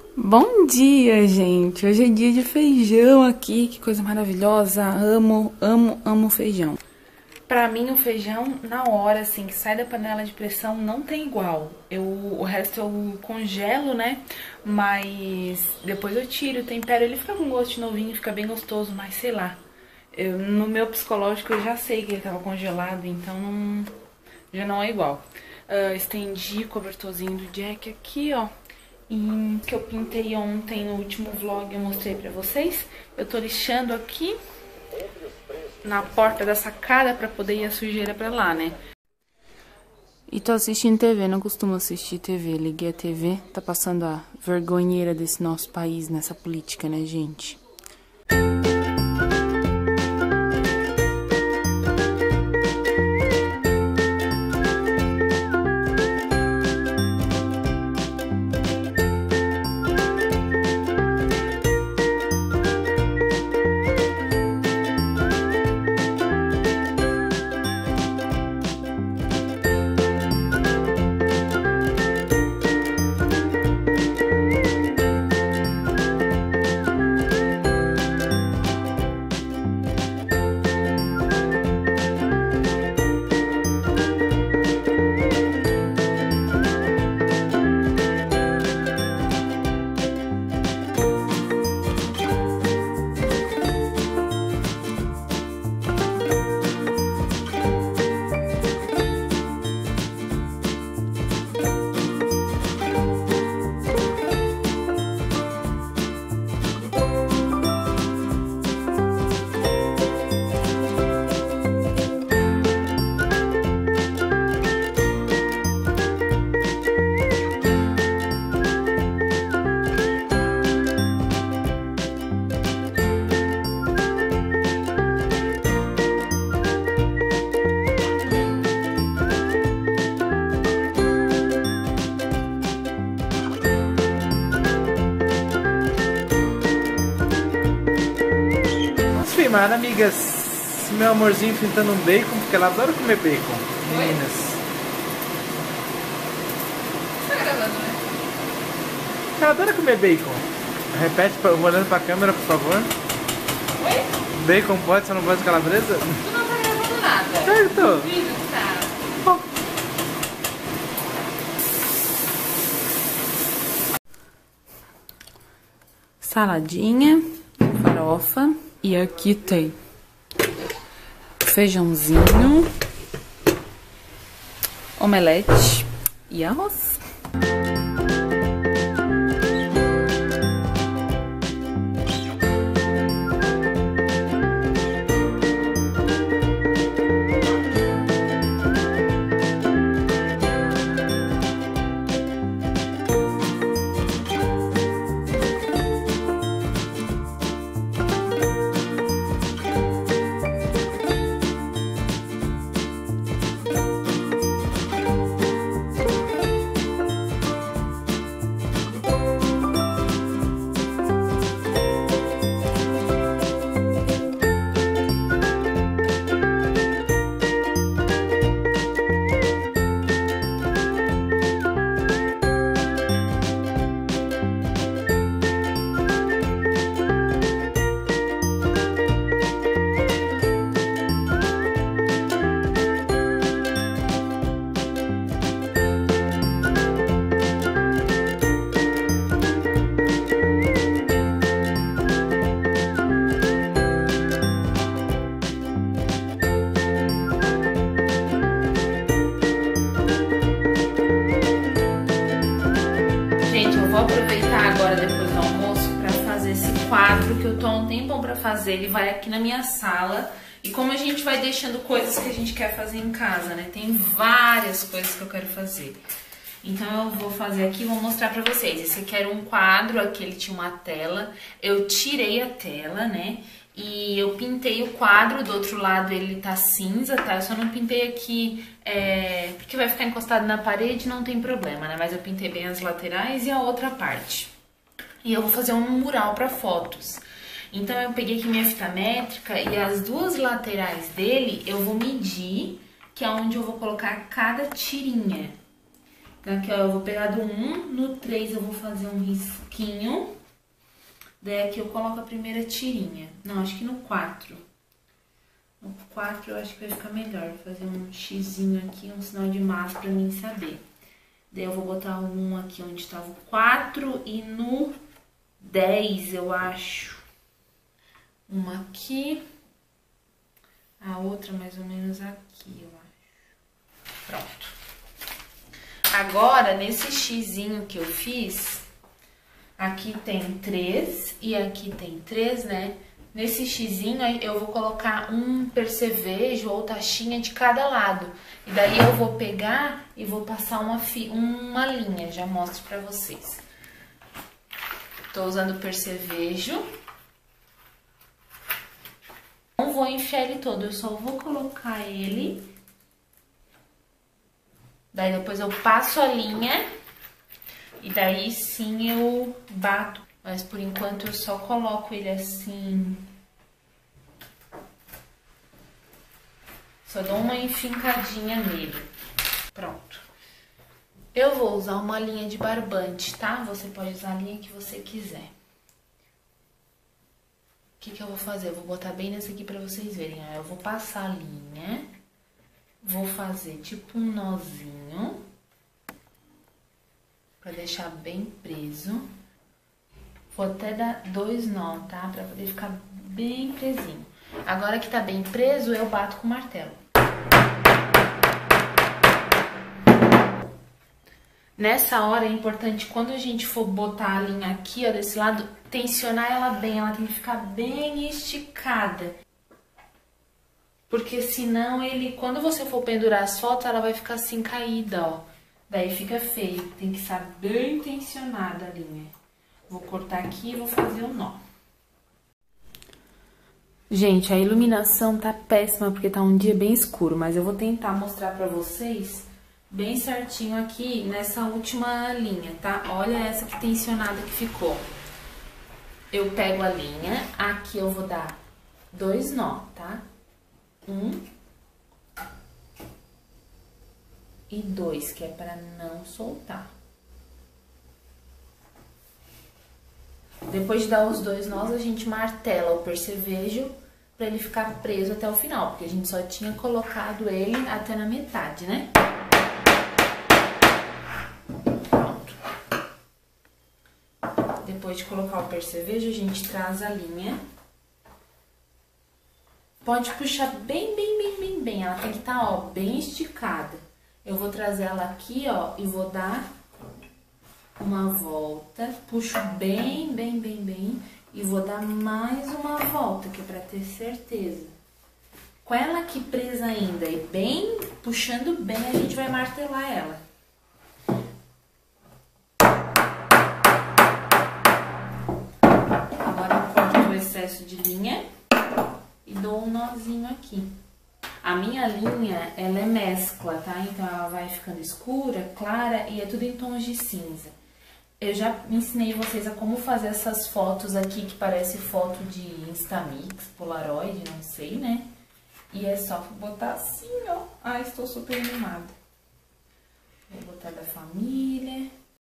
Bom dia, gente! Hoje é dia de feijão aqui, que coisa maravilhosa! Amo, amo, amo feijão. Pra mim, o feijão, na hora, assim, que sai da panela de pressão, não tem igual. O resto eu congelo, né? Mas depois eu tiro, tempero, ele fica com gosto de novinho, fica bem gostoso, mas sei lá. No meu psicológico, eu já sei que ele tava congelado, então já não é igual. Estendi o cobertorzinho do Jack aqui, ó. Que eu pintei ontem no último vlog, eu mostrei pra vocês. Eu tô lixando aqui na porta da sacada pra poder ir a sujeira pra lá, né? E tô assistindo TV, não costumo assistir TV. Liguei a TV, tá passando a vergonheira desse nosso país nessa política, né, gente? Filmar, amigas, meu amorzinho fritando um bacon, porque ela adora comer bacon. Oi? Meninas. Tá gravando, né? Ela adora comer bacon. Repete, olhando pra câmera, por favor. Oi? Bacon pode, você não gosta de calabresa? Tu não tá gravando nada. Certo. Vídeo, cara. Bom. Saladinha, farofa. E aqui tem feijãozinho, omelete e arroz. Vou aproveitar agora, depois do almoço, para fazer esse quadro que eu tô há um tempão para fazer. Ele vai aqui na minha sala. E como a gente vai deixando coisas que a gente quer fazer em casa, né? Tem várias coisas que eu quero fazer. Então eu vou fazer aqui e vou mostrar pra vocês. Esse aqui era um quadro, aqui ele tinha uma tela. Eu tirei a tela, né? E eu pintei o quadro, do outro lado ele tá cinza, tá? Eu só não pintei aqui, porque vai ficar encostado na parede, não tem problema, né? Mas eu pintei bem as laterais e a outra parte. E eu vou fazer um mural pra fotos. Então eu peguei aqui minha fita métrica e as duas laterais dele eu vou medir, que é onde eu vou colocar cada tirinha. Então, aqui, ó, eu vou pegar do 1, no 3 eu vou fazer um risquinho. Daí aqui eu coloco a primeira tirinha. Não, acho que no 4. No 4 eu acho que vai ficar melhor. Vou fazer um xizinho aqui, um sinal de mais pra mim saber. Daí eu vou botar um aqui onde estava o 4 e no 10 eu acho. Uma aqui. A outra mais ou menos aqui, eu acho. Pronto. Agora, nesse xizinho que eu fiz, aqui tem 3 e aqui tem 3, né? Nesse xizinho eu vou colocar um percevejo ou taxinha de cada lado. E daí eu vou pegar e vou passar uma linha, já mostro pra vocês. Tô usando o percevejo. Não vou enfiar ele todo, eu só vou colocar ele. Daí depois eu passo a linha e daí sim eu bato. Mas por enquanto eu só coloco ele assim. Só dou uma enfincadinha nele. Pronto. Eu vou usar uma linha de barbante, tá? Você pode usar a linha que você quiser. O que eu vou fazer? Eu vou botar bem nessa aqui pra vocês verem. Eu vou passar a linha. Vou fazer tipo um nozinho. Pra deixar bem preso. Vou até dar 2 nós, tá? Pra poder ficar bem presinho. Agora que tá bem preso, eu bato com o martelo. Nessa hora é importante, quando a gente for botar a linha aqui, ó, desse lado, tensionar ela bem. Ela tem que ficar bem esticada. Porque senão quando você for pendurar as fotos, ela vai ficar assim caída, ó. Daí fica feio. Tem que estar bem tensionada a linha. Vou cortar aqui e vou fazer o nó. Gente, a iluminação tá péssima porque tá um dia bem escuro, mas eu vou tentar mostrar pra vocês bem certinho aqui nessa última linha, tá? Olha essa que tensionada que ficou. Eu pego a linha, aqui eu vou dar 2 nó, tá? 1 e 2, que é pra não soltar. Depois de dar os 2 nós, a gente martela o percevejo pra ele ficar preso até o final, porque a gente só tinha colocado ele até na metade, né? Pronto. Depois de colocar o percevejo, a gente traz a linha. Pode puxar bem, ela tem que estar, ó, bem esticada. Eu vou trazer ela aqui, ó, e vou dar uma volta, puxo bem, e vou dar mais uma volta, que é pra ter certeza. Com ela aqui presa ainda e bem, puxando bem, a gente vai martelar ela. Agora eu corto o excesso de linha e dou um nozinho aqui. A minha linha, ela é mescla, tá? Então, ela vai ficando escura, clara e é tudo em tons de cinza. Eu já ensinei vocês a como fazer essas fotos aqui, que parece foto de Instamix, Polaroid, não sei, né? E é só botar assim, ó. Ai, estou super animada. Vou botar da família.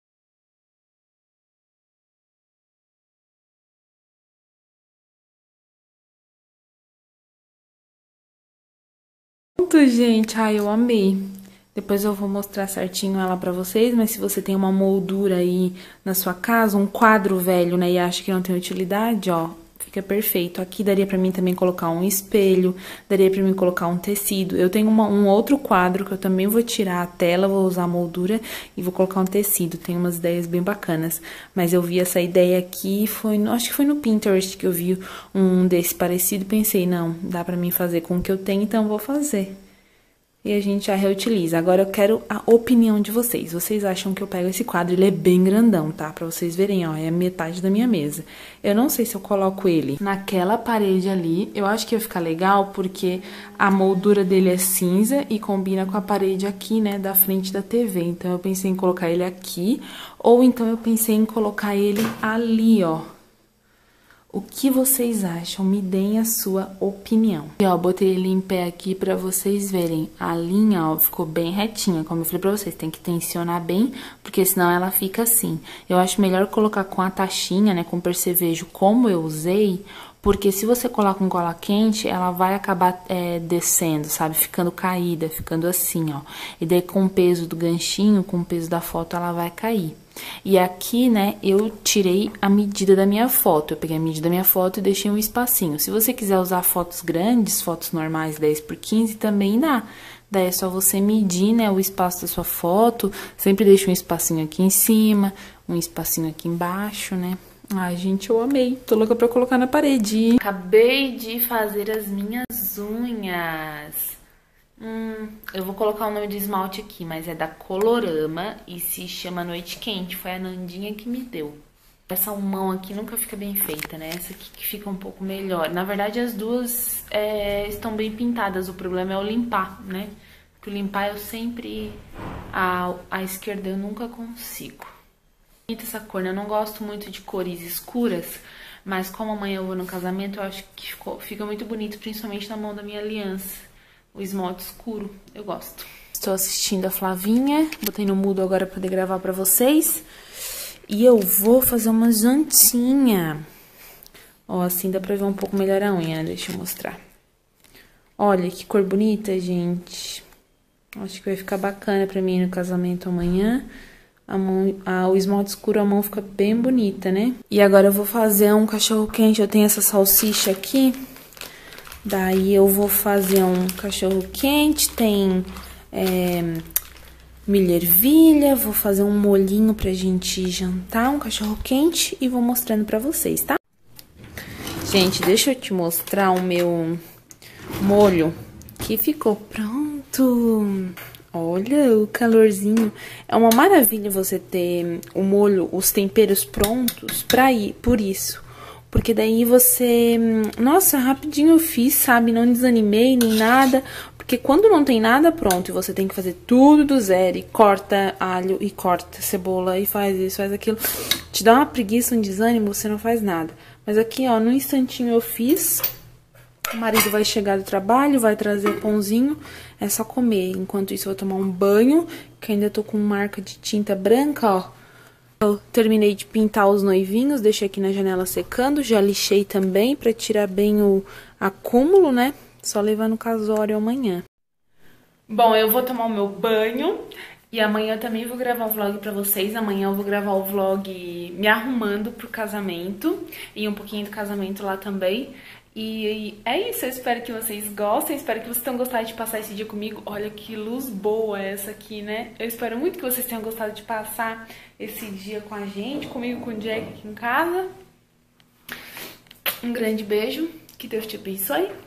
Pronto, gente. Ai, eu amei. Depois eu vou mostrar certinho ela pra vocês, mas se você tem uma moldura aí na sua casa, um quadro velho, né, e acha que não tem utilidade, ó, fica perfeito. Aqui daria pra mim também colocar um espelho, daria pra mim colocar um tecido. Eu tenho um outro quadro que eu também vou tirar a tela, vou usar a moldura e vou colocar um tecido. Tem umas ideias bem bacanas, mas eu vi essa ideia aqui, acho que foi no Pinterest que eu vi um desse parecido e pensei, não, dá pra mim fazer com o que eu tenho, então vou fazer. E a gente já reutiliza. Agora eu quero a opinião de vocês. Vocês acham que eu pego esse quadro? Ele é bem grandão, tá? Pra vocês verem, ó, é a metade da minha mesa. Eu não sei se eu coloco ele naquela parede ali. Eu acho que ia ficar legal porque a moldura dele é cinza e combina com a parede aqui, né, da frente da TV. Então eu pensei em colocar ele aqui, ou então eu pensei em colocar ele ali, ó. O que vocês acham? Me deem a sua opinião. E ó, botei ele em pé aqui pra vocês verem. A linha, ó, ficou bem retinha. Como eu falei pra vocês, tem que tensionar bem, porque senão ela fica assim. Eu acho melhor colocar com a taxinha, né, com percevejo, como eu usei, porque se você colar com cola quente, ela vai acabar descendo, sabe? Ficando caída, ficando assim, ó. E daí com o peso do ganchinho, com o peso da foto, ela vai cair. E aqui, né, eu tirei a medida da minha foto. Eu peguei a medida da minha foto e deixei um espacinho. Se você quiser usar fotos grandes, fotos normais 10x15, também dá. Daí é só você medir, né, o espaço da sua foto. Sempre deixa um espacinho aqui em cima, um espacinho aqui embaixo, né. Ai, gente, eu amei. Tô louca pra colocar na parede. Acabei de fazer as minhas unhas. Eu vou colocar o nome do esmalte aqui, mas é da Colorama e se chama Noite Quente. Foi a Nandinha que me deu. Essa mão aqui nunca fica bem feita, né? Essa aqui que fica um pouco melhor. Na verdade, as duas estão bem pintadas. O problema é o limpar, né? Porque limpar eu sempre... A esquerda eu nunca consigo. Bonita essa cor, né? Eu não gosto muito de cores escuras, mas como amanhã eu vou no casamento, eu acho que fica muito bonito, principalmente na mão da minha aliança. O esmalte escuro, eu gosto. Estou assistindo a Flavinha, botei no mudo agora pra poder gravar pra vocês. E eu vou fazer uma jantinha. Ó, assim dá pra ver um pouco melhor a unha, né? Deixa eu mostrar. Olha que cor bonita, gente. Acho que vai ficar bacana pra mim no casamento amanhã. O esmalte escuro, a mão fica bem bonita, né? E agora eu vou fazer um cachorro quente. Eu tenho essa salsicha aqui. Daí eu vou fazer um cachorro quente, tem milho ervilha, vou fazer um molhinho pra gente jantar, um cachorro quente e vou mostrando pra vocês, tá? Gente, deixa eu te mostrar o meu molho que ficou pronto. Olha o calorzinho. É uma maravilha você ter o molho, os temperos prontos por isso. Porque daí você... Nossa, rapidinho eu fiz, sabe? Não desanimei nem nada. Porque quando não tem nada pronto e você tem que fazer tudo do zero, e corta alho, e corta cebola, e faz isso, faz aquilo, te dá uma preguiça, um desânimo, você não faz nada. Mas aqui, ó, num instantinho eu fiz. O marido vai chegar do trabalho, vai trazer o pãozinho, é só comer. Enquanto isso eu vou tomar um banho, que ainda tô com marca de tinta branca, ó. Eu terminei de pintar os noivinhos, deixei aqui na janela secando, já lixei também pra tirar bem o acúmulo, né? Só levar no casório amanhã. Bom, eu vou tomar o meu banho e amanhã eu também vou gravar o vlog pra vocês. Amanhã eu vou gravar o vlog me arrumando pro casamento e um pouquinho do casamento lá também. E é isso, eu espero que vocês gostem, espero que vocês tenham gostado de passar esse dia comigo. Olha que luz boa essa aqui, né? Eu espero muito que vocês tenham gostado de passar esse dia com a gente, comigo, com o Jack aqui em casa. Um grande beijo, que Deus te abençoe.